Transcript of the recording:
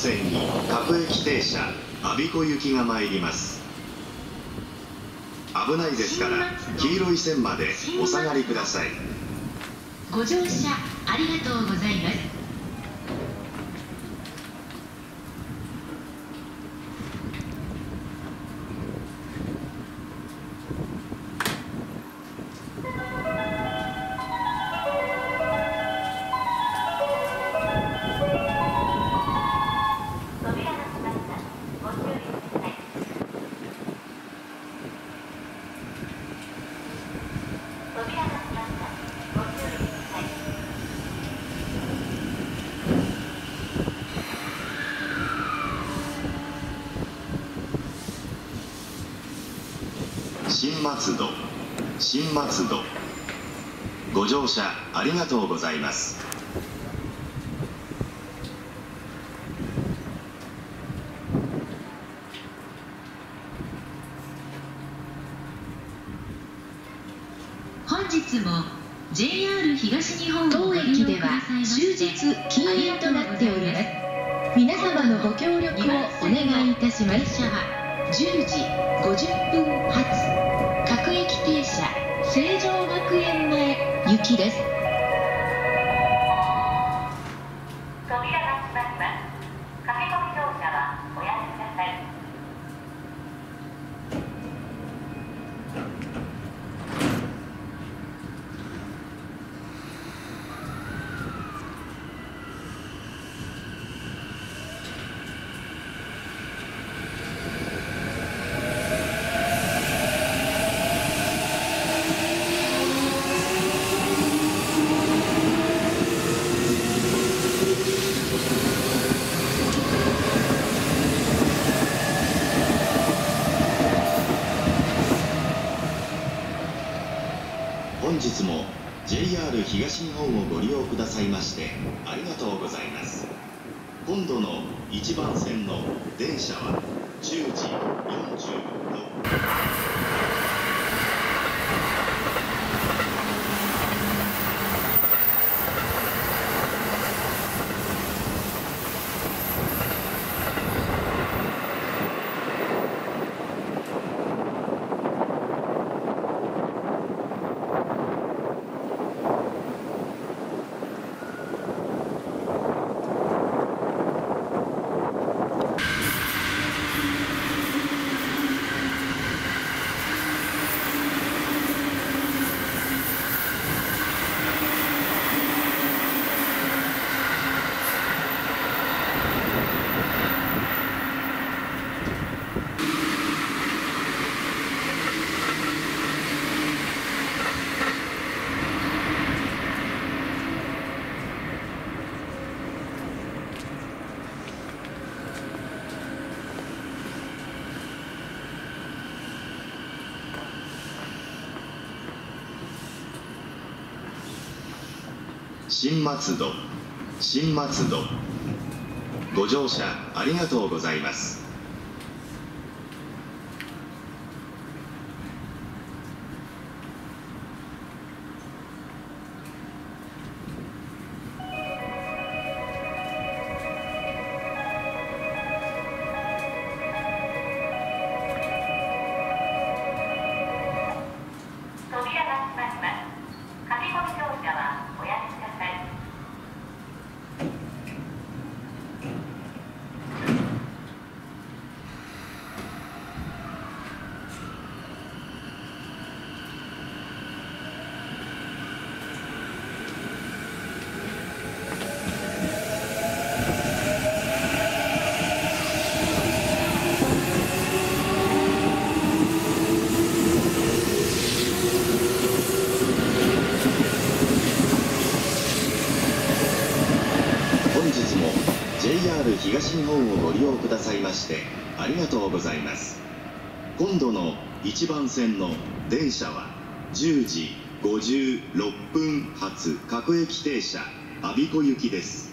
線に各駅停車我孫子行きが参ります。危ないですから黄色い線までお下がりください。 ご乗車ありがとうございます。 新松戸ご乗車ありがとうございます。 本日も JR 東日本当駅では終日禁煙となっております。皆様のご協力をお願いいたします。列車は10時50分発各駅停車成城学園前行きです。扉が閉まります。駆け込み乗車はおやめください。 本日も JR 東日本をご利用くださいましてありがとうございます。今度の1番線の電車は10時46分。新松戸ご乗車ありがとうございます。JR 東日本をご利用くださいましてありがとうございます。今度の1番線の電車は10時56分発各駅停車我孫子行きです。